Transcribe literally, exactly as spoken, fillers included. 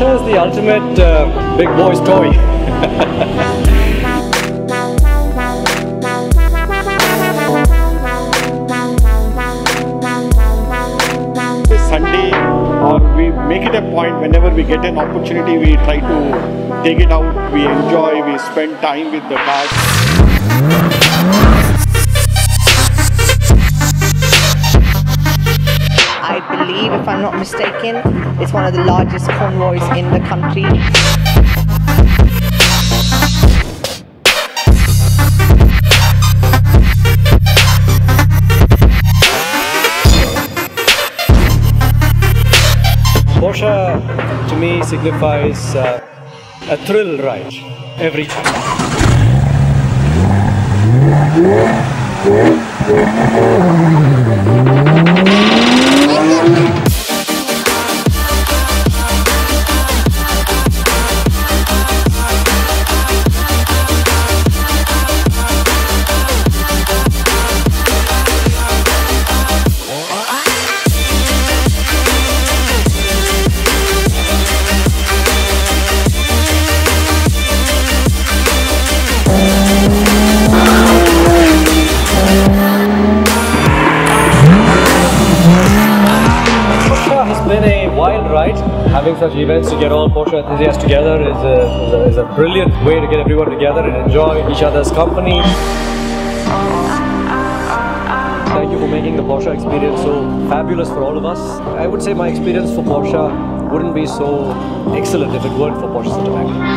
Porsche is the ultimate uh, big boy's toy. Sunday, or we make it a point whenever we get an opportunity, we try to take it out, we enjoy, we spend time with the cars. I believe, if I'm not mistaken, it's one of the largest convoys in the country. Porsche to me signifies uh, a thrill ride every time. It's been a wild ride. Having such events to get all Porsche enthusiasts together is a, is, a, is a brilliant way to get everyone together and enjoy each other's company. Thank you for making the Porsche experience so fabulous for all of us. I would say my experience for Porsche wouldn't be so excellent if it weren't for Porsche Cinematic.